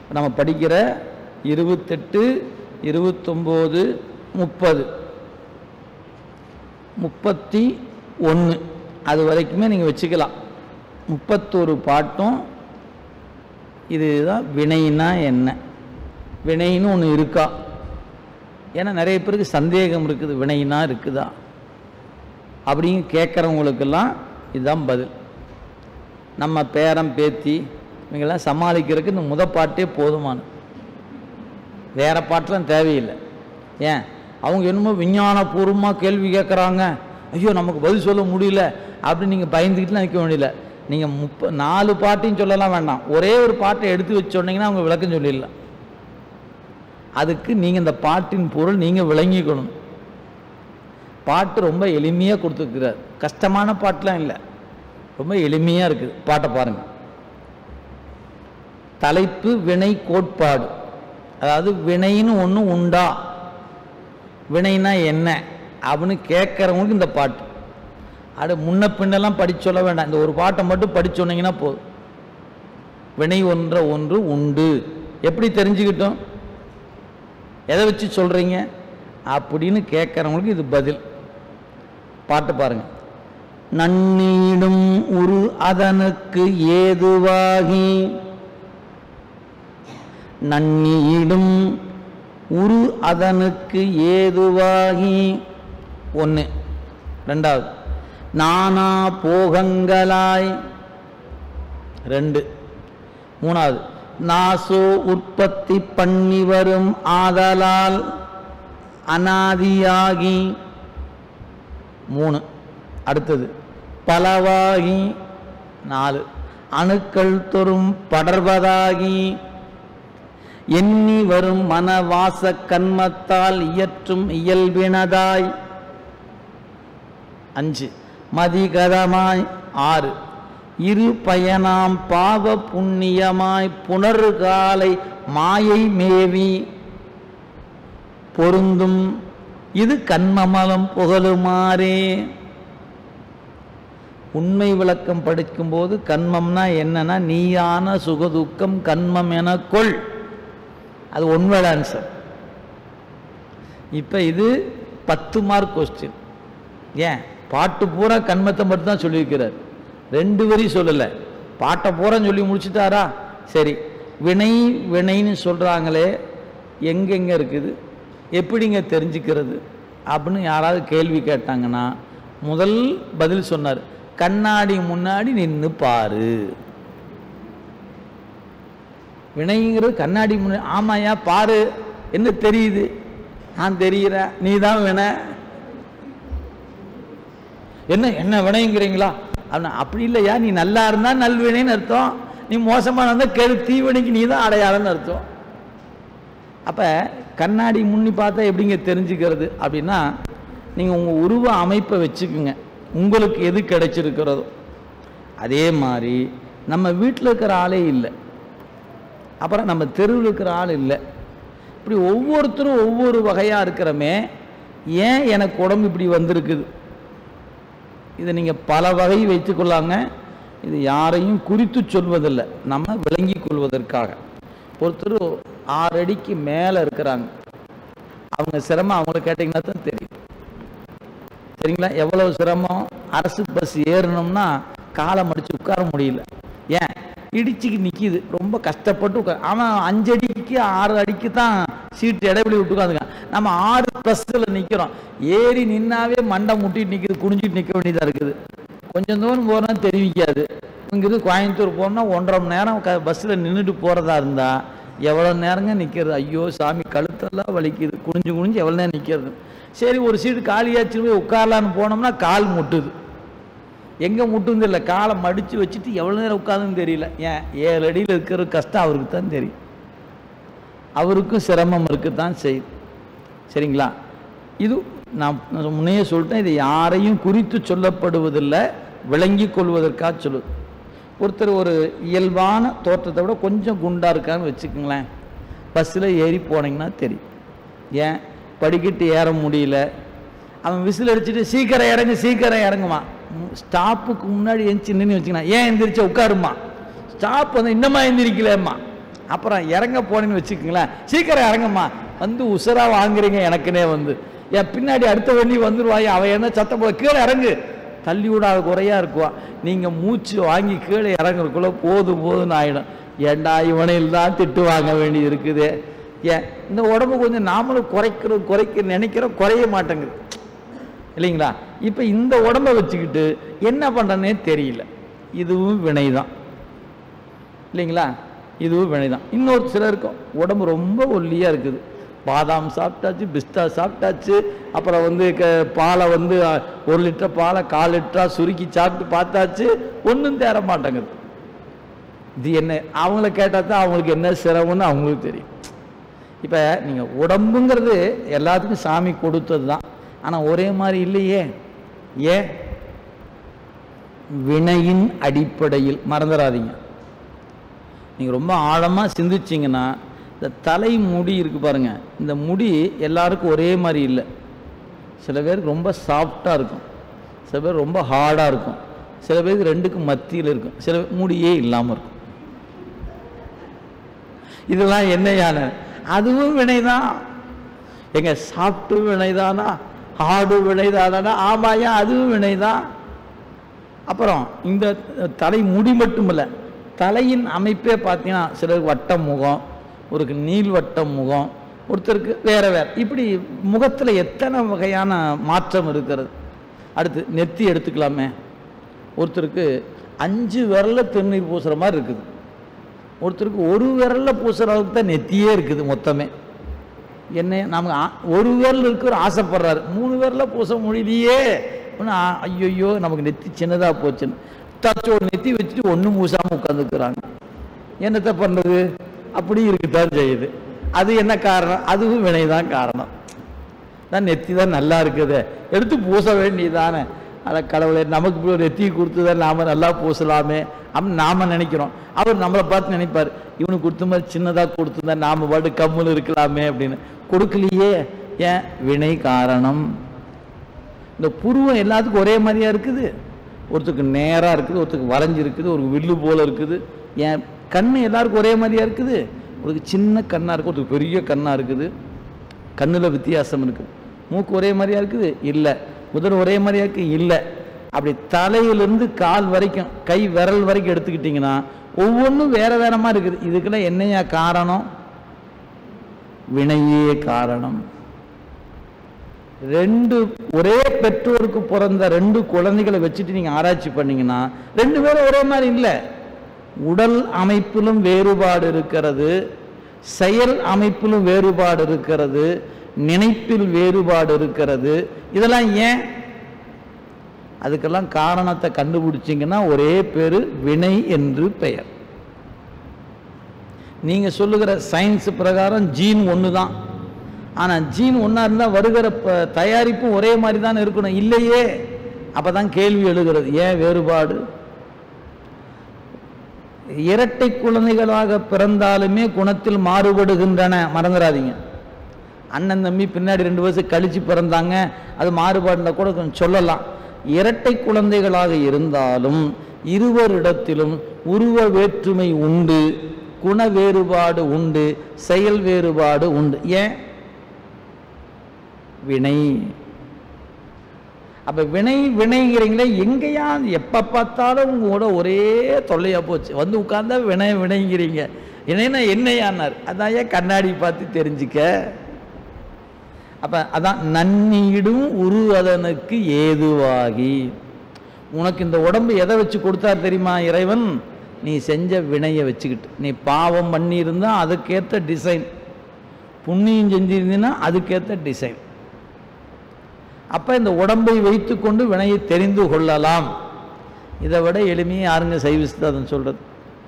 நம்ம படிக்கிற 28, 29, 30, 31 அது வரைக்குமே நீங்கள் வச்சுக்கலாம். 31 பாட்டும் இதுதான் வினைனா என்ன, வினைன்னு ஒன்று இருக்கா? ஏன்னா நிறைய பேருக்கு சந்தேகம் இருக்குது, வினைனா இருக்குதா அப்படின்னு கேட்குறவங்களுக்கெல்லாம் இதுதான் பதில். நம்ம பேரம் பேத்தி இவங்கெல்லாம் சமாளிக்கிறதுக்கு இந்த பாட்டே போதுமானது, வேறு பாட்டெலாம் தேவையில்லை. ஏன் அவங்க என்னமோ விஞ்ஞானபூர்வமாக கேள்வி கேட்குறாங்க, ஐயோ நமக்கு பதில் சொல்ல முடியல அப்படின்னு நீங்கள் பயந்துக்கிட்டுலாம் நிற்க வேண்டியல. நீங்கள் 4 பாட்டையும் சொல்லலாம் வேண்டாம், ஒரே ஒரு பாட்டை எடுத்து வச்சு சொன்னீங்கன்னா அவங்க விளக்கம் சொல்லிடலாம். அதுக்கு நீங்கள் இந்த பாட்டின் பொருள் நீங்கள் விளங்கிக்கணும். பாட்டு ரொம்ப எளிமையாக கொடுத்துருக்கிறார், கஷ்டமான பாட்டெலாம் இல்லை, ரொம்ப எளிமையாக இருக்குது. பாட்டை பாருங்கள். தலைப்பு வினை கோட்பாடு, அதாவது வினைன்னு ஒன்று உண்டா, வினைனா என்ன அப்படின்னு கேட்குறவங்களுக்கு இந்த பாட்டு. அது முன்ன பின்னெல்லாம் படித்து சொல்ல வேண்டாம், இந்த ஒரு பாட்டை மட்டும் படித்து சொன்னீங்கன்னா போதும். வினை ஒன்று உண்டு, எப்படி தெரிஞ்சுக்கிட்டோம், எதை வச்சு சொல்கிறீங்க அப்படின்னு கேட்குறவங்களுக்கு இது பதில். பாட்டு பாருங்க. நன்னீடும் உரு அதனுக்கு ஏதுவாகி, நன்னீடும் உரு அதனுக்கு ஏதுவாகி 1. 2வது நானா போகங்களாய் 2. 3வது நாசோ உற்பத்தி பண்ணி வரும் ஆதலால் அனாதியாகி 3. அடுத்தது பலவாகி 4. அணுக்கள் தொறும் படர்வதாகி எண்ணி வரும் மனவாச கண்மத்தால் இயற்றும் இயல்பினதாய் 5. மதிகதமாய் 6. இரு பயனாம் பாவ புண்ணியமாய் புனர்காலை மாயை மேவி பொருந்தும் இது கண்மமலம் புகழுமாறே. உண்மை விளக்கம் படிக்கும்போது கண்மம்னா என்னன்னா நீயான சுகதுக்கம் கண்மம் என கொள், அது ஒன்வேர்ட் ஆன்சர். இப்போ இது 10 மார்க் கொஸ்டின். ஏன் பாட்டு பூரா கண்மத்தை மட்டும் தான் சொல்லியிருக்கிறார், 2 வரி சொல்லலை, பாட்டை பூரா சொல்லி முடிச்சுட்டாரா? சரி, வினை வினைன்னு சொல்கிறாங்களே எங்கெங்கே இருக்குது, எப்படிங்க தெரிஞ்சுக்கிறது அப்படின்னு யாராவது கேள்வி கேட்டாங்கன்னா முதல் பதில் சொன்னார், கண்ணாடி முன்னாடி நின்று பாரு. வினைங்கிறது கண்ணாடி முன்னாடி. ஆமாயா பாரு, என்ன தெரியுது? நான் தெரிகிற, நீ தான் வினை. என்ன என்ன வினைங்கிறீங்களா? அப்படின்னா அப்படி இல்லையா, நீ நல்லா இருந்தால் நல்வினைன்னு அர்த்தம், நீ மோசமாக இருந்தால் கெடு தீவினைக்கு நீ தான் அடையாளம்னு அர்த்தம். அப்போ கண்ணாடி முன்னி பார்த்தா எப்படிங்க தெரிஞ்சுக்கிறது அப்படின்னா, நீங்கள் உங்கள் உருவ அமைப்பை வச்சுக்குங்க, உங்களுக்கு எது கிடைச்சிருக்கிறதோ. அதே மாதிரி நம்ம வீட்டில் இருக்கிற ஆளே இல்லை, அப்புறம் நம்ம தெருவில் இருக்கிற ஆள் இல்லை, இப்படி ஒவ்வொருத்தரும் ஒவ்வொரு வகையாக இருக்கிறமே. ஏன் எனக்கு உடம்பு இப்படி வந்திருக்குது, இதை நீங்கள் பல வகை வைத்துக்கொள்ளாங்க. இது யாரையும் குறித்து சொல்வதில்லை, நம்ம விளங்கி கொள்வதற்காக. ஒருத்தர் 6 அடிக்கு மேலே இருக்கிறாங்க, அவங்க சிரமம் அவங்கள கேட்டிங்கன்னா தான் தெரியும். சரிங்களா? எவ்வளவு சிரமம். அரசு பஸ் ஏறணும்னா காலை மடித்து உட்கார முடியல, ஏன் இடிச்சுக்கு நிற்கிது, ரொம்ப கஷ்டப்பட்டு உட்கார். அவன் 5 அடிக்கு 6 அடிக்கு தான் சீட்டு இடைவெளி விட்டு உட்காந்துங்க. நம்ம 6 பஸ்ஸில் நிற்கிறோம், ஏறி நின்னாவே மண்டை முட்டிட்டு நிற்கிது, குனிஞ்சிட்டு நிற்க வேண்டியதாக இருக்குது. கொஞ்சம் தூரம் போனால் தெரிவிக்காது. இங்கிருந்து கோயம்புத்தூர் போனால் 1.5 மணி நேரம் பஸ்ஸில் நின்றுட்டு போகிறதா இருந்தால் எவ்வளோ நேரங்க நிற்கிறது? ஐயோ சாமி, கழுத்தெல்லாம் வலிக்குது, குனிஞ்சு குனிஞ்சு எவ்வளோ நேரம் நிற்கிறது. சரி, ஒரு சீட்டு காலியாச்சு போய் உட்காரலான்னு போனோம்னா கால் முட்டுது, எங்கே முட்டுன்னு தெரியல, காலை மடித்து வச்சுட்டு எவ்வளோ நேரம் உட்காந்துன்னு தெரியல. ஏன் 7 அடியில் இருக்கிற கஷ்டம் அவருக்கு தான் தெரியும், அவருக்கும் சிரமம் இருக்குத்தான் செய்யுது. சரிங்களா? இது நான் முன்னையே சொல்லிட்டேன், இது யாரையும் குறித்து சொல்லப்படுவதில்லை, விளங்கி கொள்வதற்காக சொல்லுது. ஒருத்தர் ஒரு இயல்பான தோற்றத்தை விட கொஞ்சம் குண்டாக இருக்கான்னு வச்சுக்கோங்களேன், பஸ்ஸில் ஏறி போனீங்கன்னா தெரியும். ஏன் படிக்கட்டு ஏற முடியல, அவன் விசில் அடிச்சுட்டு சீக்கிரம் இறங்கு சீக்கிரம் இறங்குமா, ஸ்டாப்புக்கு முன்னாடி எந்திரிச்சு நின்று வச்சுக்கணும். ஏன் எந்திரிச்சா உட்காருமா, ஸ்டாப் வந்து இன்னமா எந்திரிக்கலம்மா, அப்புறம் இறங்க போனேன்னு வச்சுக்கோங்களேன், சீக்கிரம் இறங்கம்மா, வந்து உசுரா வாங்குறீங்க எனக்குன்னே வந்து என் பின்னாடி அடுத்த வண்டி வந்துடுவாய், அவன் என்ன சத்தம் போட கீழே இறங்கு, தள்ளி விடாத குறையா இருக்குவா. நீங்கள் மூச்சு வாங்கி கீழே இறங்குறதுக்குள்ள போதும்னு ஆகிடும். ஏண்டா இவனையில் தான் திட்டு வாங்க வேண்டியது இருக்குது. ஏன் இந்த உடம்பு கொஞ்சம் நாமளும் குறைக்க நினைக்கிறோம், குறைய மாட்டேங்குது இல்லைங்களா? இப்போ இந்த உடம்பை வச்சுக்கிட்டு என்ன பண்ணுறனே தெரியல. இதுவும் வினை தான் இல்லைங்களா? இதுவும் வினை தான். இன்னொரு சிலருக்கும் உடம்பு ரொம்ப ஒல்லியாக இருக்குது, பாதாம் சாப்பிட்டாச்சு, பிஸ்தா சாப்பிட்டாச்சு, அப்புறம் வந்து பாலை வந்து 1 லிட்டர் பாலை 1/4 லிட்டராக சுருக்கி சாப்பிட்டு பார்த்தாச்சு, ஒன்றும் தேர மாட்டேங்குது. இது என்ன, அவங்கள கேட்டால் தான் அவங்களுக்கு என்ன சிரமம்னு அவங்களுக்கு தெரியும். இப்போ நீங்கள் உடம்புங்கிறது எல்லாத்துக்கும் சாமி கொடுத்தது தான், ஆனால் ஒரே மாதிரி இல்லையே. ஏன்? வினையின் அடிப்படையில். மறந்துடாதீங்க, நீங்கள் ரொம்ப ஆழமாக சிந்திச்சிங்கன்னா இந்த தலை முடி இருக்குது பாருங்கள், இந்த முடி எல்லாருக்கும் ஒரே மாதிரி இல்லை. சில பேருக்கு ரொம்ப சாஃப்டாக இருக்கும், சில பேர் ரொம்ப ஹார்டாக இருக்கும், சில பேருக்கு ரெண்டுக்கும் மத்தியில் இருக்கும், சில முடியே இல்லாமல் இருக்கும். இதெல்லாம் என்னையான? அதுவும் வினைதான். எங்க சாப்பிட்டு வினைதானா, ஹார்டு வினைதானா? ஆமாயா, அதுவும் வினைதான். அப்புறம் இந்த தலை முடி மட்டுமில்லை, தலையின் அமைப்பே பார்த்தீங்கன்னா சிலருக்கு வட்டம் முகம், ஒருக்கு நீள்வட்டம் முகம், ஒருத்தருக்கு வேற வேற, இப்படி முகத்தில் எத்தனை வகையான மாற்றம் இருக்கிறது. அடுத்து நெத்தி எடுத்துக்கலாமே, ஒருத்தருக்கு 5 விரல்ல திருநீர் பூசுகிற மாதிரி இருக்குது, ஒருத்தருக்கு 1 விரல்ல பூசுகிற அளவுக்கு தான் நெத்தியே இருக்குது மொத்தமே. என்ன, நமக்கு 1 விரல் இருக்கிற ஆசைப்படுறாரு, 3 விரல்ல பூச முடியலையே, ஐயோ நமக்கு நெத்தி சின்னதாக போச்சுன்னு தச்சு ஒரு நெத்தி வச்சுட்டு ஒன்றும் பூசாமல் உட்காந்துக்கிறாங்க. என்னத்தை பண்ணுறது? அப்படி இருக்குதான் செய்யுது. அது என்ன காரணம்? அதுவும் வினைதான் காரணம். தான் நெத்தி தான் நல்லா இருக்குது, எடுத்து பூச வேண்டியதானே. அதை கடவுளை நமக்கு இப்படி ஒரு நெத்தியை கொடுத்துதான் நாம் நல்லா பூசலாமே அப்படின்னு நாம் நினைக்கிறோம். அவர் நம்மளை பார்த்து நினைப்பார், இவனுக்கு கொடுத்த மாதிரி சின்னதாக கொடுத்துருந்தா நாம் பாட்டு கம்முன்னு இருக்கலாமே அப்படின்னு. கொடுக்கலையே. ஏன்? வினை காரணம். இந்த புருவம் எல்லாத்துக்கும் ஒரே மாதிரியா இருக்குது, ஒருத்தருக்கு நேராக இருக்குது, ஒருத்தருக்கு வளைஞ்சிருக்குது, ஒரு வில்லு போல் இருக்குது. ஏன்? கண் எல்லாருக்கும் ஒரே மாதிரியா இருக்குது, ஒருத்தருக்கு சின்ன கண்ணாக இருக்குது, ஒருத்தருக்கு பெரிய கண்ணாக இருக்குது, கண்ணில் வித்தியாசம் இருக்குது. மூக்கு ஒரே மாதிரியா இருக்குது இல்லை, உதடு ஒரே மாதிரியா இருக்குது இல்லை. அப்படி தலையிலிருந்து கால் வரைக்கும், கை விரல் வரைக்கும் எடுத்துக்கிட்டிங்கன்னா ஒவ்வொன்றும் வேற வேற மாதிரி இருக்குது. இதுக்கெல்லாம் என்னையா காரணம்? வினையே காரணம். 2 ஒரே பெற்றோருக்கு பிறந்த 2 குழந்தைகளை வச்சுட்டு நீங்கள் ஆராய்ச்சி பண்ணீங்கன்னா 2 பேரும் ஒரே மாதிரி இல்லை. உடல் அமைப்பிலும் வேறுபாடு இருக்கிறது, செயல் அமைப்பிலும் வேறுபாடு இருக்கிறது, நினைப்பில் வேறுபாடு இருக்கிறது. இதெல்லாம் ஏன்? அதுக்கெல்லாம் காரணத்தை கண்டுபிடிச்சிங்கன்னா ஒரே பேர் வினை என்று பெயர். நீங்கள் சொல்லுகிற சயின்ஸ் பிரகாரம் ஜீன் ஒன்று தான், ஆனால் ஜீன் ஒன்றா இருந்தால் வருகிற தயாரிப்பும் ஒரே மாதிரி தான் இருக்கணும் இல்லையே. அப்போ தான் கேள்வி எழுகிறது, ஏன் வேறுபாடு? இரட்டை குழந்தைகளாக பிறந்தாலுமே குணத்தில் மாறுபடுகின்றன, மறந்துடாதீங்க. அண்ணன் தம்பி பின்னாடி 2 வருஷம் கழித்து பிறந்தாங்க, அது மாறுபாடுனா கூட கொஞ்சம் சொல்லலாம். இரட்டை குழந்தைகளாக இருந்தாலும் இருவரிடத்திலும் உருவ வேற்றுமை உண்டு, குண வேறுபாடு உண்டு, செயல் வேறுபாடு உண்டு. ஏன்? வினை. அப்போ வினைங்கிறீங்களே, எங்கேயா எப்போ பார்த்தாலும் உங்களோட ஒரே தொல்லையாக போச்சு, வந்து உட்கார்ந்தா வினைங்கிறீங்க. வினைனா என்னையானார், அதான் ஏன் கண்ணாடி பார்த்து தெரிஞ்சுக்க. அப்போ அதான் நன்னீடும் உருவதனுக்கு ஏதுவாகி. உனக்கு இந்த உடம்பு எதை வச்சு கொடுத்தார் தெரியுமா இறைவன்? நீ செஞ்ச வினையை வச்சுக்கிட்டு. நீ பாவம் பண்ணியிருந்தா அதுக்கேற்ற டிசைன், புண்ணியம் செஞ்சிருந்தீங்கன்னா அதுக்கேற்ற டிசைன். அப்போ இந்த உடம்பை வைத்து கொண்டு வினையை தெரிந்து கொள்ளலாம். இதை விட எளிமையாக யாருங்க சைவ சித்தாந்தம் சொல்றது?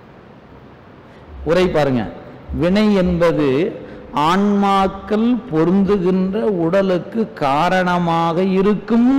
உரை பாருங்க. வினை என்பது ஆன்மாக்கள் பொருந்துகின்ற உடலுக்கு காரணமாக இருக்கும்.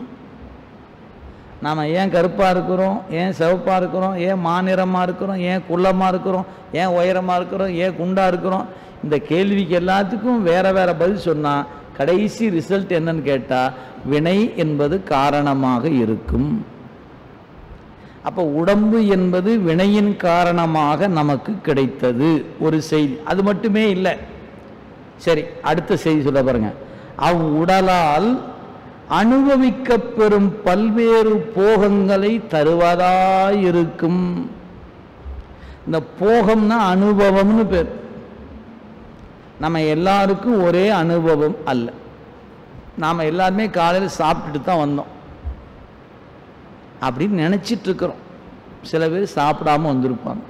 நாம் ஏன் கருப்பாக இருக்கிறோம், ஏன் சிவப்பாக இருக்கிறோம், ஏன் மாநிறமாக இருக்கிறோம், ஏன் குள்ளமாக இருக்கிறோம், ஏன் உயரமாக இருக்கிறோம், ஏன் குண்டாக இருக்கிறோம், இந்த கேள்விக்கு எல்லாத்துக்கும் வேற வேற பதில் சொன்னால் கடைசி ரிசல்ட் என்னன்னு கேட்டால் வினை என்பது காரணமாக இருக்கும். அப்போ உடம்பு என்பது வினையின் காரணமாக நமக்கு கிடைத்தது ஒரு செய்தி. அது மட்டுமே இல்லை. சரி, அடுத்த செய்தி சொல்ல பாருங்க. அவ்வுடலால் அனுபவிக்கப்பெறும் பல்வேறு போகங்களை தருவதாயிருக்கும். இந்த போகம்னா அனுபவம்னு பேர். நம்ம எல்லாருக்கும் ஒரே அனுபவம் அல்ல. நாம் எல்லாருமே காலையில் சாப்பிட்டுட்டு தான் வந்தோம் அப்படின்னு நினச்சிட்டு இருக்கிறோம். சில பேர் சாப்பிடாம வந்திருப்பாங்க.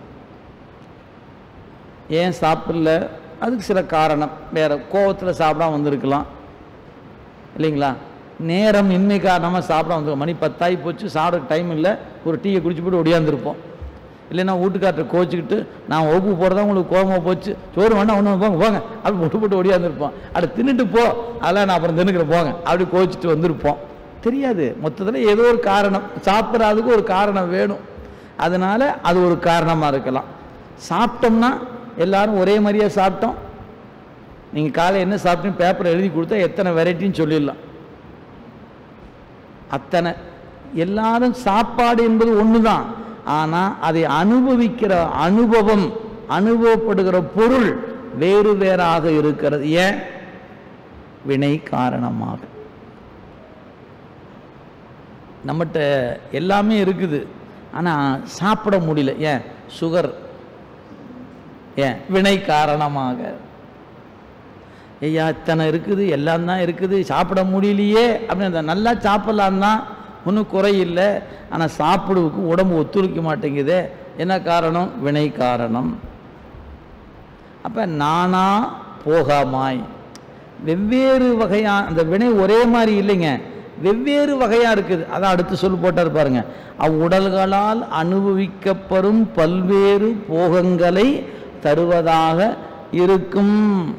ஏன் சாப்பிடல? அதுக்கு சில காரணம் வேறு. கோவத்தில் சாப்பிடாம வந்திருக்கலாம் இல்லைங்களா? நேரம் இன்மை காரணமாக சாப்பிடாம வந்துருக்கோம். மணி 10 ஆகி போச்சு, சாப்பிட டைம் இல்லை, ஒரு டீயை குடிச்சு போட்டு ஒடியாந்துருப்போம். இல்லைன்னா வீட்டுக்காரரை கோச்சிக்கிட்டு நான் வகுப்பு போகிறதா உங்களுக்கு கோபமாக போச்சு, சோறு வேணா ஒன்று போங்க போங்க அப்படி போட்டு போட்டு ஒடியாந்துருப்போம். அப்படி தின்னுட்டு போ, அதெல்லாம் நான் அப்புறம் தின்னுக்கிறேன் போங்க அப்படி கோச்சிட்டு வந்திருப்போம். தெரியாது. மொத்தத்தில் ஏதோ ஒரு காரணம், சாப்பிட்றதுக்கு ஒரு காரணம் வேணும். அதனால அது ஒரு காரணமாக இருக்கலாம். சாப்பிட்டோம்னா எல்லாரும் ஒரே மாதிரியாக சாப்பிட்டோம். நீங்கள் காலை என்ன சாப்பிட்டீங்க பேப்பர் எழுதி கொடுத்தா எத்தனை வெரைட்டின்னு சொல்லிடலாம். அத்தனை எல்லாரும் சாப்பாடு என்பது ஒன்று தான். ஆனால் அதை அனுபவிக்கிற அனுபவம், அனுபவப்படுகிற பொருள் வேறு வேறாக இருக்கிறது. ஏன்? வினை காரணமாக. நம்மகிட்ட எல்லாமே இருக்குது, ஆனால் சாப்பிட முடியல. ஏன்? சுகர். ஏன்? வினை காரணமாக. ஐயா இத்தனை இருக்குது, எல்லாம் தான் இருக்குது, சாப்பிட முடியலையே அப்படின்னு. நல்லா சாப்பிடலாம் தான், ஒன்றும் குறையில்லை. ஆனால் சாப்பிடுவதுக்கு உடம்பு ஒத்துழைக்க மாட்டேங்குது. என்ன காரணம்? வினை காரணம். அப்போ நானா போகாமாய் வெவ்வேறு வகையான அந்த வினை ஒரே மாதிரி இல்லைங்க, வெவ்வேறு வகையாக இருக்குது. அதான் அடுத்து சொல் போட்டார் பாருங்க. அவ்வுடல்களால் அனுபவிக்கப்படும் பல்வேறு போகங்களை தருவதாக இருக்கும்.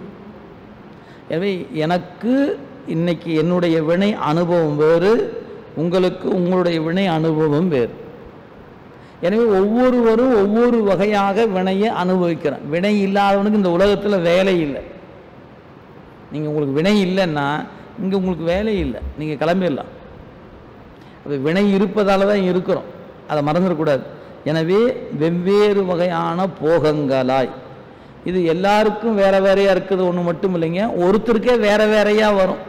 எனவே எனக்கு இன்னைக்கு என்னுடைய வினை அனுபவம் வேறு, உங்களுக்கு உங்களுடைய வினை அனுபவம் வேறு. எனவே ஒவ்வொருவரும் ஒவ்வொரு வகையாக வினையை அனுபவிக்கிறோம். வினை இல்லாதவனுக்கு இந்த உலகத்தில் வேலை இல்லை. நீங்கள் உங்களுக்கு வினை இல்லைன்னா இங்கே உங்களுக்கு வேலை இல்லை, நீங்கள் கிளம்பிடலாம். அது வினை இருப்பதால தான் இருக்கிறோம், அதை மறந்துடக்கூடாது. எனவே வெவ்வேறு வகையான போகங்களாய், இது எல்லாருக்கும் வேற வேறையாக இருக்குது ஒன்று மட்டும் இல்லைங்க, ஒருத்தருக்கே வேற வேறையாக வரும்.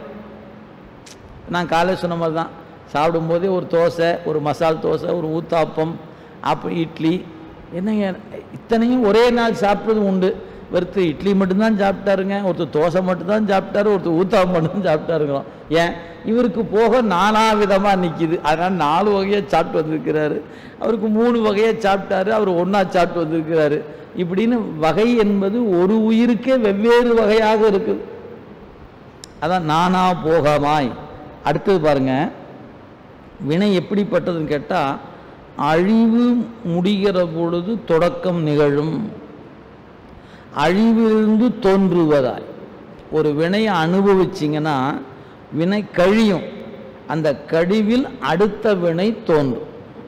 நான் காலையில் சொன்ன மாதிரி தான், சாப்பிடும்போதே ஒரு தோசை, ஒரு மசால் தோசை, ஒரு ஊத்தாப்பம், அப்போ இட்லி, என்னங்க இத்தனையும் ஒரே நாள் சாப்பிட்றது உண்டு. ஒருத்தர் இட்லி மட்டும்தான் சாப்பிட்டாருங்க, ஒருத்தர் தோசை மட்டும்தான் சாப்பிட்டாரு, ஒருத்தர் ஊத்தாப்பம் மட்டும் சாப்பிட்டாருங்களோம். ஏன்? இவருக்கு போக 4 விதமாக நிற்கிது, அதனால் 4 வகையாக சாப்பிட்டு வந்திருக்கிறாரு. அவருக்கு 3 வகையாக சாப்பிட்டாரு, அவர் ஒன்றா சாப்பிட்டு வந்திருக்கிறாரு. இப்படின்னு வகை என்பது ஒரு உயிருக்கே வெவ்வேறு வகையாக இருக்குது. அதான் நானா போகமாய். அடுத்தது பாருங்க, வினை எப்படிப்பட்டதுன்னு கேட்டால், அழிவு முடிகிற பொழுது தொடக்கம் நிகழும், அழிவிலிருந்து தோன்றுவதாய். ஒரு வினையை அனுபவிச்சிங்கன்னா வினை கழியும், அந்த கழிவில் அடுத்த வினை தோன்றும்.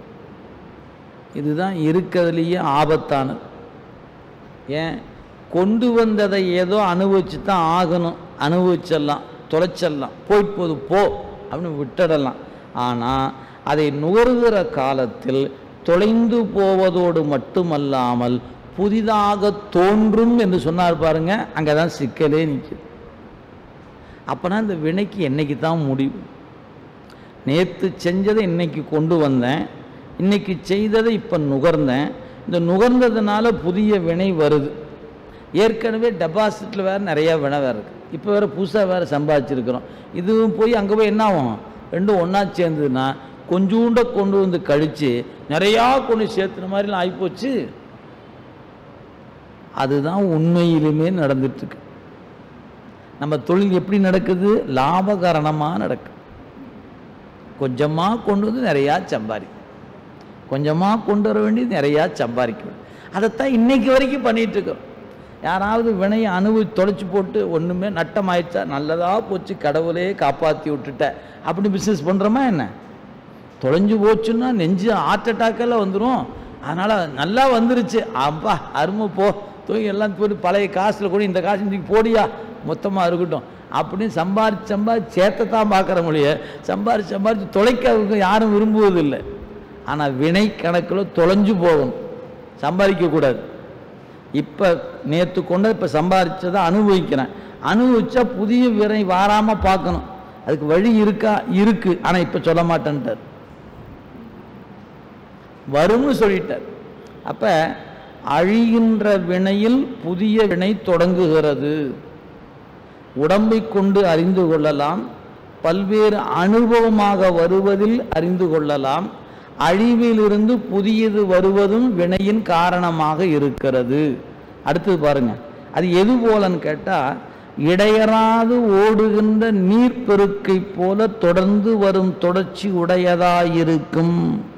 இதுதான் இருக்கிறதுலேயே ஆபத்தானது. ஏன்? கொண்டு வந்ததை ஏதோ அனுபவிச்சு தான் ஆகணும், அனுபவிச்சிடலாம், தொலைச்சிடலாம், போயிட்டு போது போ அப்படின்னு விட்டுடலாம். ஆனால் அதை நுகர்கிற காலத்தில் தொலைந்து போவதோடு மட்டுமல்லாமல் புதிதாக தோன்றும் என்று சொன்னார் பாருங்க. அங்கே தான் சிக்கலே நிற்குது. அப்போனா இந்த வினைக்கு என்னைக்கு தான் முடிவு? நேற்று செஞ்சதை இன்னைக்கு கொண்டு வந்தேன், இன்னைக்கு செய்ததை இப்போ நுகர்ந்தேன், இந்த நுகர்ந்ததுனால புதிய வினை வருது. ஏற்கனவே டெபாசிட்டில் வேறு நிறையா வினை வேறு இருக்குது, இப்போ வேறு புதுசாக வேறு சம்பாதிச்சிருக்கிறோம். இதுவும் போய் அங்கே போய் என்ன ஆகும்? ரெண்டும் ஒன்றா சேர்ந்ததுன்னா கொஞ்சூண்ட கொண்டு வந்து கழித்து நிறையா கொண்டு சேர்த்துன மாதிரிலாம் ஆகிப்போச்சு. அதுதான் உண்மையிலுமே நடந்துட்டுருக்கு. நம்ம தொழில் எப்படி நடக்குது? லாபகரணமாக நடக்குது. கொஞ்சமாக கொண்டு வந்து நிறையா சம்பாதிக்கும், கொஞ்சமாக கொண்டு வர வேண்டியது நிறையா சம்பாதிக்க வேண்டும். அதைத்தான் இன்னைக்கு வரைக்கும் பண்ணிகிட்டு இருக்கோம். யாராவது வினையை அனுபவிச்சு தொலைச்சி போட்டு ஒன்றுமே நட்டமாயிடுச்சா, நல்லதாக போச்சு கடவுளே காப்பாற்றி விட்டுட்ட அப்படி பிஸ்னஸ் பண்ணுறோமா என்ன? தொலைஞ்சு போச்சுன்னா நெஞ்சு ஹார்ட் அட்டாக்கெல்லாம் வந்துடும். அதனால் நல்லா வந்துருச்சு, அப்பா அருமை போ தூங்கி எல்லாம் போட்டு பழைய காசில் கூட இந்த காசு இன்றைக்கி போடியா மொத்தமாக இருக்கட்டும் அப்படின்னு சம்பாரிச்சு சேர்த்தத்தான் பார்க்குற மொழியை சம்பாரிச்சு தொலைக்க யாரும் விரும்புவதில்லை. ஆனால் வினை கணக்கில் தொலைஞ்சு போகணும், சம்பாதிக்கக்கூடாது. இப்போ நேற்று கொண்டு இப்போ சம்பாதிச்சதை அனுபவிக்கிறேன், அனுபவிச்சா புதிய வினை வாராமல் பார்க்கணும். அதுக்கு வழி இருக்கா? இருக்கு, ஆனால் இப்போ சொல்ல மாட்டேன்ட்டார், வரும்னு சொல்லிட்டார். அப்போ அழிகின்ற வினையில் புதிய வினை தொடங்குகிறது. உடம்பை கொண்டு அறிந்து கொள்ளலாம், பல்வேறு அனுபவமாக வருவதில் அறிந்து கொள்ளலாம். அழிவிலிருந்து புதியது வருவதும் வினையின் காரணமாக இருக்கிறது. அடுத்தது பாருங்க, அது எது போலன்னு கேட்டால், இடையறாது ஓடுகின்ற நீர்ப்பெருக்கை போல தொடர்ந்து வரும் தொடர்ச்சி உடையதாயிருக்கும்.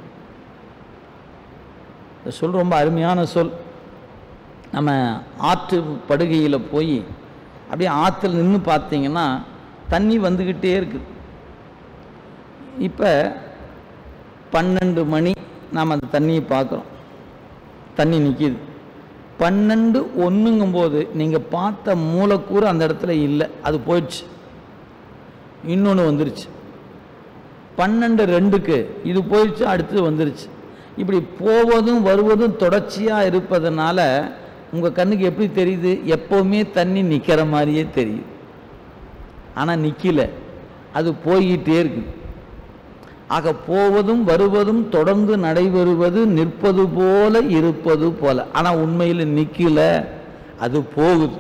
சொல் ரொம்ப அருமையான சொல். நம்ம ஆற்று படுகையில் போய் அப்படியே ஆற்றுல நின்று பார்த்தீங்கன்னா தண்ணி வந்துக்கிட்டே இருக்குது. இப்போ 12 மணி நாம் அந்த தண்ணியை பார்க்குறோம், தண்ணி நிற்கிது. 12:01 நீங்கள் பார்த்த மூலக்கூறு அந்த இடத்துல இல்லை, அது போயிடுச்சு, இன்னொன்று வந்துருச்சு. 12:02 இது போயிடுச்சு, அடுத்தது வந்துருச்சு. இப்படி போவதும் வருவதும் தொடர்ச்சியாக இருப்பதனால உங்கள் கண்ணுக்கு எப்படி தெரியுது? எப்போவுமே தண்ணி நிற்கிற மாதிரியே தெரியுது, ஆனால் நிற்கல, அது போய்கிட்டே இருக்கு. ஆக போவதும் வருவதும் தொடர்ந்து நடைபெறுவது நிற்பது போல இருப்பது போல, ஆனால் உண்மையில் நிற்கல, அது போகுது.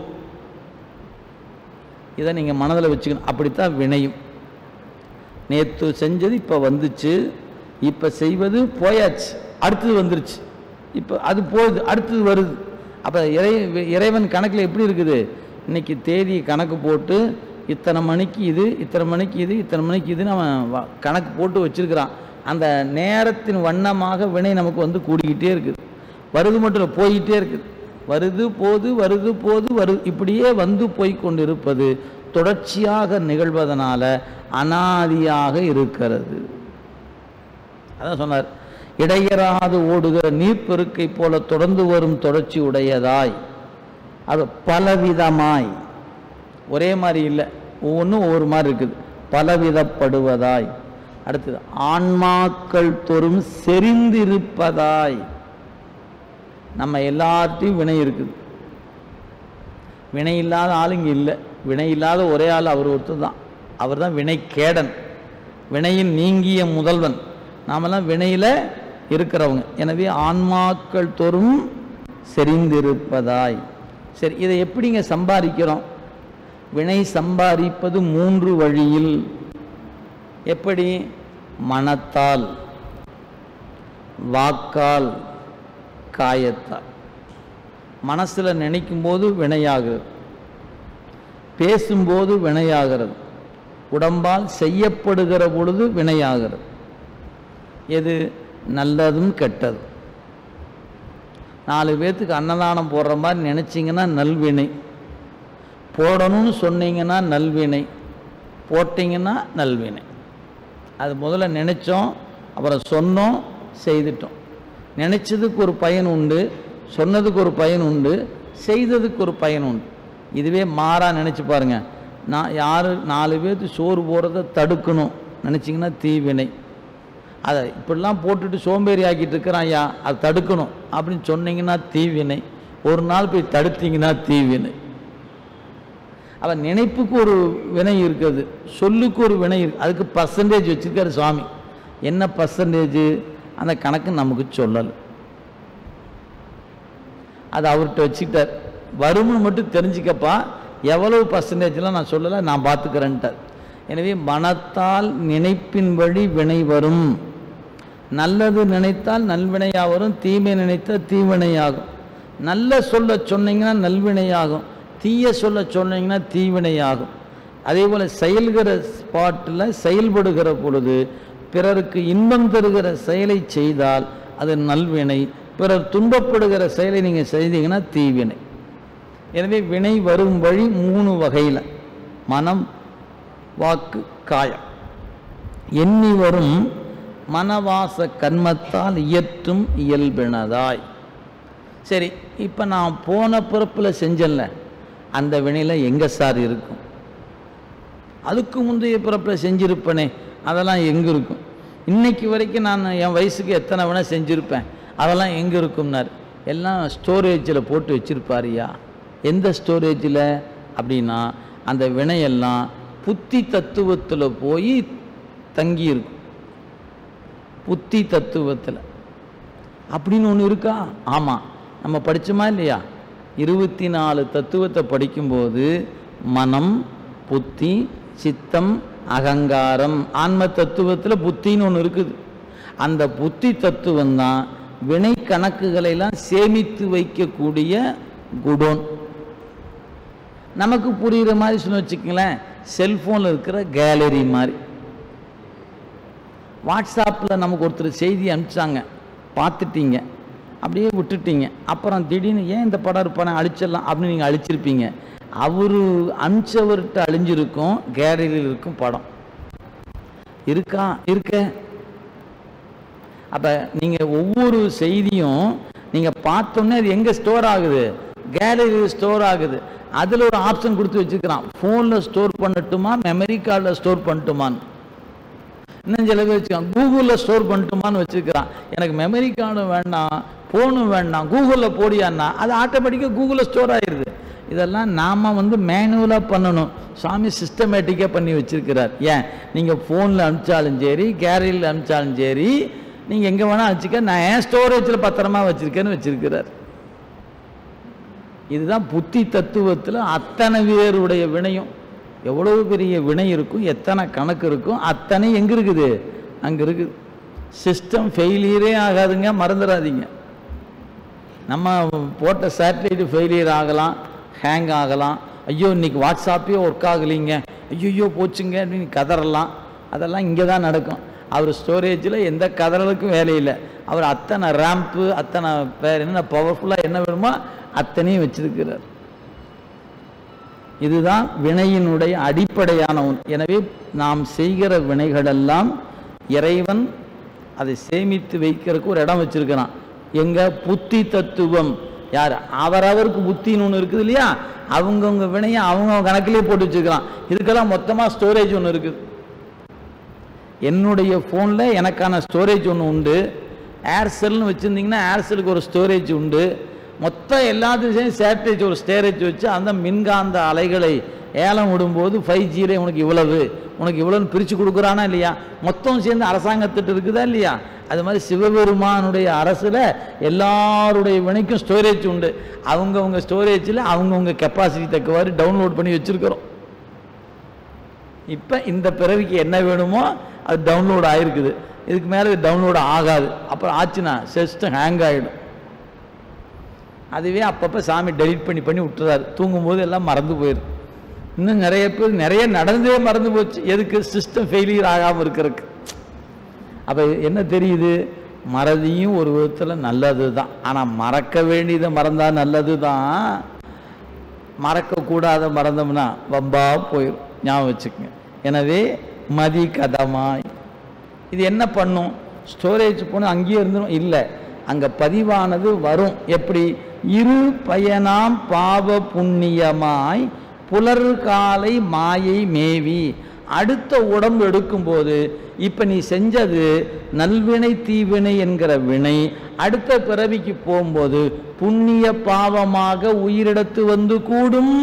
இதை நீங்கள் மனதில் வச்சுக்கணும். அப்படித்தான் வினையும். நேற்று செஞ்சது இப்போ வந்துச்சு, இப்போ செய்வது போயாச்சு, அடுத்தது வந்துருச்சு, இப்போ அது போகுது, அடுத்தது வருது. அப்போ இறைவன் கணக்கில் எப்படி இருக்குது? இன்னைக்கு தேதி கணக்கு போட்டு இத்தனை மணிக்கு இது, இத்தனை மணிக்கு இது, இத்தனை மணிக்கு இதுன்னு அவன் கணக்கு போட்டு வச்சிருக்கிறான். அந்த நேரத்தின் வண்ணமாக வினை நமக்கு வந்து கூடிக்கிட்டே இருக்குது. வருது மட்டும் இல்லை, போய்கிட்டே இருக்குது. வருது போது, வருது போது, இப்படியே வந்து போய்கொண்டு இருப்பது தொடர்ச்சியாக நிகழ்வதனால அனாதியாக இருக்கிறது. அதான் சொன்னார், இடையறாது ஓடுகிற நீர்ப்பெருக்கை போல தொடர்ந்து வரும் தொடர்ச்சி உடையதாய், அது பலவிதமாய், ஒரே மாதிரி இல்லை, ஒவ்வொன்றும் ஒவ்வொரு மாதிரி இருக்குது, பலவிதப்படுவதாய். அடுத்தது ஆன்மாக்கள் தோறும் செறிந்திருப்பதாய். நம்ம எல்லார்ட்டையும் வினை இருக்குது, வினை இல்லாத ஆள் இங்கே இல்லை. வினை இல்லாத ஒரே ஆள் அவர் ஒருத்தர் தான், அவர் தான் வினை கேடன், வினையின் நீங்கிய முதல்வன். நாமெல்லாம் வினையில் இருக்கிறவங்க. எனவே ஆன்மாக்கள் தோறும் செறிந்திருப்பதாய். சரி, இதை எப்படிங்க சம்பாதிக்கிறோம்? வினை சம்பாதிப்பது 3 வழியில். எப்படி? மனத்தால், வாக்கால், காயத்தால். மனசில் நினைக்கும் போது வினையாகிறது, பேசும்போது வினையாகிறது, உடம்பால் செய்யப்படுகிற பொழுது வினையாகிறது. எது? நல்லதும் கெட்டதும். 4 பேர்த்துக்கு அன்னதானம் போடுற மாதிரி நினச்சிங்கன்னா நல்வினை, போடணும்னு சொன்னீங்கன்னா நல்வினை, போட்டிங்கன்னா நல்வினை. அது முதல்ல நினச்சோம், அப்புறம் சொன்னோம், செய்துட்டோம். நினச்சதுக்கு ஒரு பயன் உண்டு, சொன்னதுக்கு ஒரு பயன் உண்டு, செய்ததுக்கு ஒரு பயன் உண்டு. இதுவே மாறா நினச்சி பாருங்க. நான் யார் 4 பேர்த்து சோறு போடுறத தடுக்கணும் நினச்சிங்கன்னா தீவினை. அதை இப்படிலாம் போட்டுட்டு சோம்பேறி ஆக்கிட்டு இருக்கிறான் ஐயா, அதை தடுக்கணும் அப்படின்னு சொன்னீங்கன்னா தீவினை. ஒரு நாள் போய் தடுத்தீங்கன்னா தீவினை. அவன் நினைப்புக்கு ஒரு வினை இருக்குது, சொல்லுக்கு ஒரு வினை இருக்கு. அதுக்கு பர்சன்டேஜ் வச்சிருக்காரு சுவாமி. என்ன பர்சன்டேஜ்? அந்த கணக்கு நமக்கு சொல்லலை, அது அவர்கிட்ட வச்சுக்கிட்டார். வரும்னு மட்டும் தெரிஞ்சுக்கப்பா, எவ்வளவு பர்சன்டேஜ்லாம் நான் சொல்லலை, நான் பார்த்துக்கிறேன்ட்டார். எனவே மனத்தால் நினைப்பின் வழி வினை வரும். நல்லது நினைத்தால் நல்வினையாக வரும், தீமை நினைத்தால் தீவினையாகும். நல்ல சொல்ல சொன்னீங்கன்னா நல்வினையாகும், தீய சொல்ல சொன்னீங்கன்னா தீவினையாகும். அதே போல் செயல்கிற ஸ்பாட்டில் செயல்படுகிற பொழுது பிறருக்கு இன்பம் தருகிற செயலை செய்தால் அது நல்வினை, பிறர் துன்பப்படுகிற செயலை நீங்கள் செய்தீங்கன்னா தீவினை. எனவே வினை வரும் வழி 3 வகையில்: மனம், வாக்கு, காயம். எண்ணி வரும் மனவாச கர்மத்தால் இயற்றும் இயல்பினதாய். சரி, இப்போ நான் போன பிறப்பில் செஞ்சல, அந்த வினையில் எங்கே சார் இருக்கும்? அதுக்கு முந்தைய பிறப்பில் செஞ்சிருப்பனே, அதெல்லாம் எங்கே இருக்கும்? இன்னைக்கு வரைக்கும் நான் என் வயசுக்கு எத்தனை வினை செஞ்சுருப்பேன், அதெல்லாம் எங்கே இருக்கும்னார். எல்லாம் ஸ்டோரேஜில் போட்டு வச்சுருப்பாரியா. எந்த ஸ்டோரேஜில் அப்படின்னா அந்த வினையெல்லாம் புத்தி தத்துவத்தில் போய் தங்கி இருக்கும். புத்தி தத்துவத்தில் அப்படின்னு ஒன்று இருக்கா? ஆமாம், நம்ம படித்தோமா இல்லையா? 24 தத்துவத்தை படிக்கும்போது மனம், புத்தி, சித்தம், அகங்காரம், ஆன்ம தத்துவத்தில் புத்தின்னு ஒன்று இருக்குது. அந்த புத்தி தத்துவம் தான் வினை கணக்குகளெல்லாம் சேமித்து வைக்கக்கூடிய குடோன். நமக்கு புரிகிற மாதிரி சொன்ன வச்சுக்கங்களேன், செல்ஃபோனில் இருக்கிற கேலரி மாதிரி. வாட்ஸ்அப்பில் நமக்கு ஒருத்தர் செய்தி அனுப்பிச்சாங்க, பார்த்துட்டீங்க, அப்படியே விட்டுட்டீங்க. அப்புறம் திடீர்னு ஏன் இந்த படம் இருப்பானே அழிச்சிடலாம் அப்படின்னு நீங்கள் அழிச்சிருப்பீங்க. அவர் அனுப்பிச்சவர்கிட்ட அழிஞ்சிருக்கும், கேலரியில் இருக்கும் படம் இருக்கா? இருக்க. அப்போ நீங்கள் ஒவ்வொரு செய்தியும் நீங்கள் பார்த்தோன்னே அது எங்கே ஸ்டோர் ஆகுது? கேலரியில் ஸ்டோர் ஆகுது. அதில் ஒரு ஆப்ஷன் கொடுத்து வச்சுக்கிறான், ஃபோனில் ஸ்டோர் பண்ணட்டுமா, மெமரி கார்டில் ஸ்டோர் பண்ணட்டுமான்னு. இன்னும் சில பேர் வச்சுக்கான், கூகுளில் ஸ்டோர் பண்ணட்டுமான்னு வச்சுக்கிறான். எனக்கு மெமரி கார்டும் வேண்டாம், ஃபோனும் வேண்டாம், கூகுளில் போடியான்னா அது ஆட்டோமேட்டிக்காக கூகுளில் ஸ்டோர் ஆகிடுது. இதெல்லாம் நாம் மேனுவலாக பண்ணணும். சாமி சிஸ்டமேட்டிக்காக பண்ணி வச்சுருக்கிறார். ஏன் நீங்கள் ஃபோனில் அனுப்பிச்சாலும் சரி, கேலரியில் அனுப்பிச்சாலும் சரி, நீங்கள் எங்கே வேணால் வச்சுக்க, நான் ஏன் ஸ்டோரேஜில் பத்திரமா வச்சுருக்கேன்னு வச்சுருக்கிறார். இதுதான் புத்தி தத்துவத்தில் அத்தனை பேருடைய வினையும். எவ்வளவு பெரிய வினை இருக்கும், எத்தனை கணக்கு இருக்கும், அத்தனை எங்கே இருக்குது? அங்கே இருக்குது. சிஸ்டம் ஃபெயிலியரே ஆகாதுங்க, மறந்துடாதீங்க. நம்ம போட்ட சேட்டலைட்டு ஃபெயிலியர் ஆகலாம், ஹேங் ஆகலாம். ஐயோ இன்னைக்கு வாட்ஸ்அப்பே ஒர்க் ஆகலைங்க, ஐயோ போச்சுங்க அப்படின்னு கதறலாம். அதெல்லாம் இங்கே தான் நடக்கும். அவர் ஸ்டோரேஜில் எந்த கதறலுக்கும் வேலையில்லை. அவர் அத்தனை ரேம்ப்பு, அத்தனை பேர் என்ன பவர்ஃபுல்லாக என்ன வேணுமோ அத்தனையும் வச்சிருக்கிறார். இதுதான் வினையினுடைய அடிப்படையான ஒன்று. எனவே நாம் செய்கிற வினைகளெல்லாம் இறைவன் அதை சேமித்து வைக்கிறதுக்கு ஒரு இடம் வச்சிருக்கிறான். எங்க? புத்தி தத்துவம். யார்? அவரவருக்கு புத்தின்னு ஒன்று இருக்குது இல்லையா, அவங்கவுங்க வினையை அவங்க கணக்கிலே போட்டு வச்சுருக்கலாம். இதுக்கெல்லாம் மொத்தமாக ஸ்டோரேஜ் ஒன்று இருக்குது. என்னுடைய ஃபோனில் எனக்கான ஸ்டோரேஜ் ஒன்று உண்டு. ஏர்செல்னு வச்சுருந்தீங்கன்னா ஏர்செலுக்கு ஒரு ஸ்டோரேஜ் உண்டு. மொத்தம் எல்லாத்துக்கும் சேட்டலைட் ஒரு ஸ்டோரேஜ் வச்சு அந்த மின்காந்த அலைகளை ஏலம் விடும்போது 5Gயில் உனக்கு இவ்வளவு, உனக்கு இவ்வளோன்னு பிரித்து கொடுக்குறானா இல்லையா? மொத்தம் சேர்ந்து அரசாங்கத்திட்ட இருக்குதா இல்லையா? அது மாதிரி சிவபெருமானுடைய அரசில் எல்லாருடைய வினைக்கும் ஸ்டோரேஜ் உண்டு. அவங்கவுங்க ஸ்டோரேஜில் அவங்கவுங்க கெப்பாசிட்டி தக்கவாறு டவுன்லோட் பண்ணி வச்சுருக்கிறோம். இப்போ இந்த பிறவிக்கு என்ன வேணுமோ அது டவுன்லோட் ஆகிருக்குது. இதுக்கு மேலே இது டவுன்லோட் ஆகாது. அப்புறம் ஆச்சுன்னா சிஸ்டம் ஹேங் ஆகிடும். அதுவே அப்பப்போ சாமி டெலிட் பண்ணி பண்ணி விட்டுறாரு. தூங்கும்போது எல்லாம் மறந்து போயிடும். இன்னும் நிறைய பேர் நிறைய நடந்தே மறந்து போச்சு. எதுக்கு? சிஸ்டம் ஃபெயிலியர் ஆகாமல் இருக்கிறதுக்கு. அப்போ என்ன தெரியுது? மறதியும் ஒரு விதத்தில் நல்லது தான். ஆனால் மறக்க வேண்டியதை மறந்தால் நல்லது தான். மறக்கக்கூடாத மறந்தோம்னா வம்பா போயிடும். ஞாபகம் வச்சுக்கோங்க. எனவே மதி கதமாய் இது என்ன பண்ணும்? ஸ்டோரேஜ் போன அங்கேயே இருந்துடும் இல்லை, அங்கே பதிவானது வரும். எப்படி? இரு பயனாம் பாவ புண்ணியமாய் புலர் காலை மாயை மேவி. அடுத்த உடம்பு எடுக்கும்போது இப்போ நீ செஞ்சது நல்வினை தீவினை என்கிற வினை அடுத்த பிறவிக்கு போகும்போது புண்ணிய பாவமாக உயிரிடத்து வந்து கூடும்.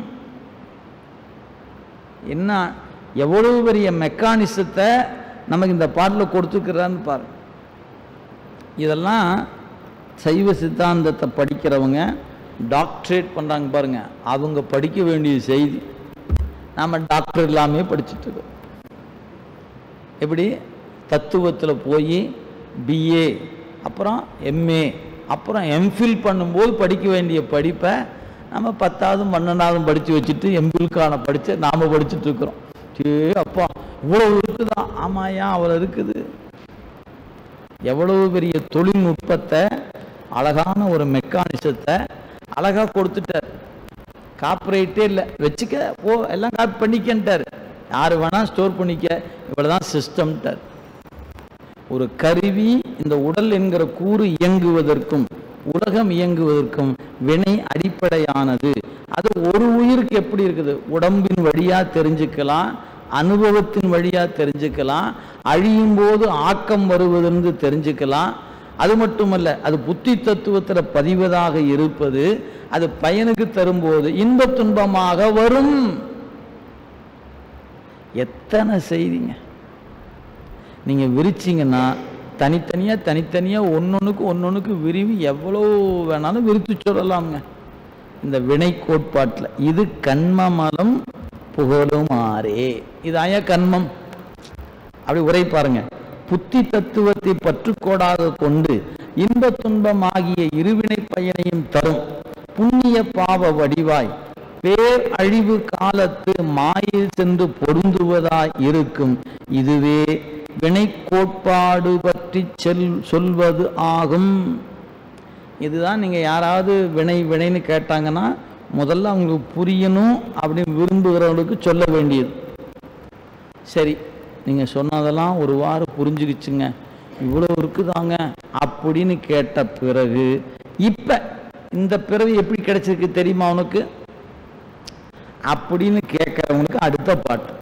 என்ன எவ்வளவு பெரிய மெக்கானிசத்தை நமக்கு இந்த பாட்டில் கொடுத்துக்கிறான்னு பாரு. இதெல்லாம் சைவ சித்தாந்தத்தை படிக்கிறவங்க டாக்டரேட் பண்ணுறாங்க பாருங்க, அவங்க படிக்க வேண்டிய செய்தி. நாம் டாக்டர் இல்லாமே படிச்சுட்டு இருக்கோம். எப்படி? தத்துவத்தில் போய் பிஏ, அப்புறம் எம்ஏ, அப்புறம் எம்ஃபில் பண்ணும்போது படிக்க வேண்டிய படிப்பை நம்ம 10வது 12வது படித்து வச்சுட்டு எம்பில்கான படித்து நாம் படிச்சுட்டு இருக்கிறோம். அப்பா இவ்வளவு இருக்குதா? ஆமாயா அவ்வளோ இருக்குது. எவ்வளவு பெரிய தொழில்நுட்பத்தை, அழகான ஒரு மெக்கானிசத்தை அழகாக கொடுத்துட்டார். காப்பிரைட்டே இல்லை, வச்சுக்க போ, எல்லாம் காப்பி பண்ணிக்கன்ட்டார். யார் வேணால் ஸ்டோர் பண்ணிக்க, இவ்வளோதான் சிஸ்டம்ட்டார். ஒரு கருவி இந்த உடல் என்கிற கூறு இயங்குவதற்கும் உலகம் இயங்குவதற்கும் வினை அடிப்படையானது. அது ஒரு உயிருக்கு எப்படி இருக்குது? உடம்பின் வழியாக தெரிஞ்சுக்கலாம், அனுபவத்தின் வழியா தெரிஞ்சுக்கலாம், அழியும் போது ஆக்கம் வருவதென்று தெரிஞ்சுக்கலாம். அது மட்டுமல்ல, அது புத்தி தத்துவத்தில் பதிவதாக இருப்பது அது பயனுக்கு தரும்போது இன்ப துன்பமாக வரும். எத்தனை செய்திங்க நீங்க விரிச்சிங்கன்னா தனித்தனியா ஒன்னொன்னுக்கு விரிவு எவ்வளோ வேணாலும் விரித்து சொல்லலாம்ங்க. இந்த வினை கோட்பாட்டில் இது கண்மமலம் புகழுமாறே, இது ஆய கண்மம். அப்படி உரை பாருங்க. புத்தி தத்துவத்தை பற்றுக்கோடாக கொண்டு இன்ப துன்பம் ஆகிய இருவினை பயனையும் தரும் புண்ணிய பாவ வடிவாய் பேர் அழிவு காலத்து மாயில் சென்று பொருந்துவதாய் இருக்கும். இதுவே வினை கோட்பாடு பற்றி சொல்வது ஆகும். இதுதான் நீங்க யாராவது வினைன்னு கேட்டாங்கன்னா முதல்ல அவங்களுக்கு புரியணும் அப்படின்னு விரும்புகிறவங்களுக்கு சொல்ல வேண்டியது. சரி, நீங்க சொன்னதெல்லாம் ஒரு வாரம் புரிஞ்சுக்கிச்சுங்க, இவ்வளவு இருக்குதாங்க அப்படின்னு கேட்ட பிறகு இப்ப இந்த பிறவி எப்படி கிடைச்சிருக்கு தெரியுமா உனக்கு அப்படின்னு கேட்கறவங்களுக்கு அடுத்த பாட்டு.